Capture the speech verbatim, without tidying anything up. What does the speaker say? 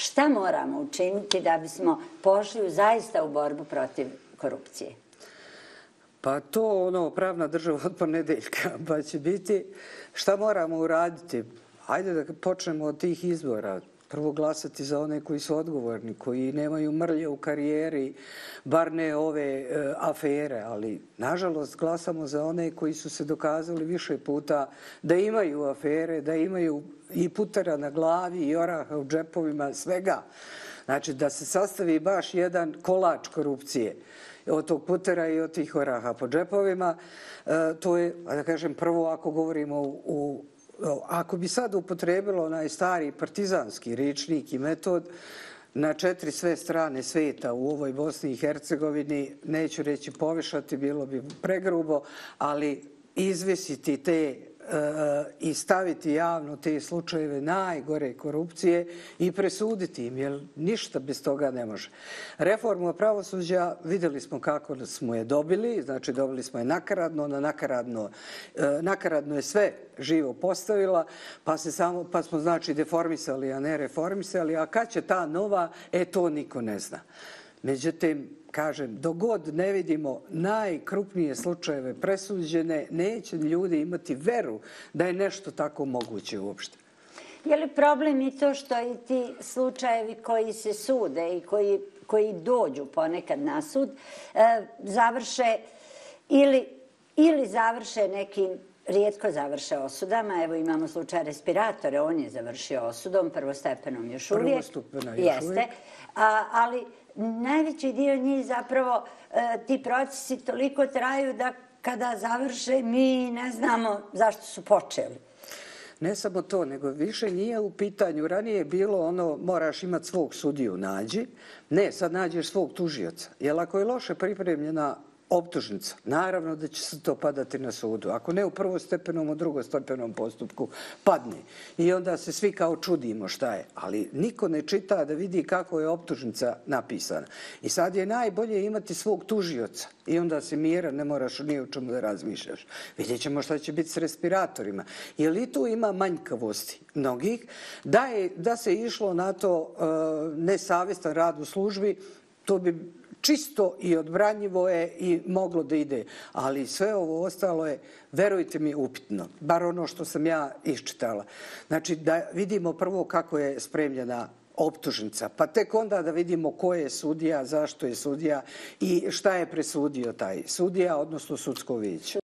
Šta moramo učiniti da bismo pošli zaista u borbu protiv korupcije? Pa to ono pravna država od ponedeljka, pa će biti šta moramo uraditi. Hajde da počnemo od tih izbora. Prvo glasati za one koji su odgovorni, koji nemaju mrlje u karijeri, bar ne ove e, afere, ali nažalost glasamo za one koji su se dokazali više puta da imaju afere, da imaju i putera na glavi i oraha u džepovima, svega. Znači da se sastavi baš jedan kolač korupcije od tog putera i od tih oraha po džepovima. E, to je, da kažem, prvo ako govorimo u, u Ako bi sad upotrebilo onaj stari partizanski rečnik i metod na četiri sve strane sveta u ovoj Bosni i Hercegovini, neću reći povešati, bilo bi pregrubo, ali izvisiti te i staviti javno te slučajeve najgore korupcije i presuditi im, jer ništa bez toga ne može. Reformu pravosuđa vidjeli smo kako smo je dobili, znači dobili smo je nakaradno, na nakaradno, nakaradno je sve živo postavila, pa, se samo, pa smo znači deformisali, a ne reformisali, a kad će ta nova, e to niko ne zna. Međutim, kažem, dok god ne vidimo najkrupnije slučajeve presuđene, neće ljudi imati veru da je nešto tako moguće uopšte. Je li problem i to što i ti slučajevi koji se sude i koji, koji dođu ponekad na sud, e, završe ili, ili završe nekim, rijetko završe osudama. Evo imamo slučaj respiratore, on je završio osudom, prvostepenom još uvijek. Prvostupena još Jeste, uvijek. A, ali najveći dio njih zapravo e, ti procesi toliko traju da kada završe mi ne znamo zašto su počeli. Ne samo to, nego više nije u pitanju. Ranije je bilo ono, moraš imati svog sudiju, nađi. Ne, sad nađeš svog tužioca. Jer ako je loše pripremljena optužnica, naravno da će se to padati na sudu. Ako ne u prvostepenom, u drugostepenom postupku padne. I onda se svi kao čudimo šta je. Ali niko ne čita da vidi kako je optužnica napisana. I sad je najbolje imati svog tužioca. I onda si miran, ne moraš ni o čemu da razmišljaš. Vidjet ćemo šta će biti s respiratorima. Jer i tu ima manjkavosti mnogih. Da, je, da se išlo na to uh, nesavjestan rad u službi, to bi čisto i odbranjivo je i moglo da ide. Ali sve ovo ostalo je, verujte mi, upitno. Bar ono što sam ja iščitala. Znači da vidimo prvo kako je spremljena optužnica, pa tek onda da vidimo ko je sudija, zašto je sudija i šta je presudio taj sudija, odnosno sudsko vijeće.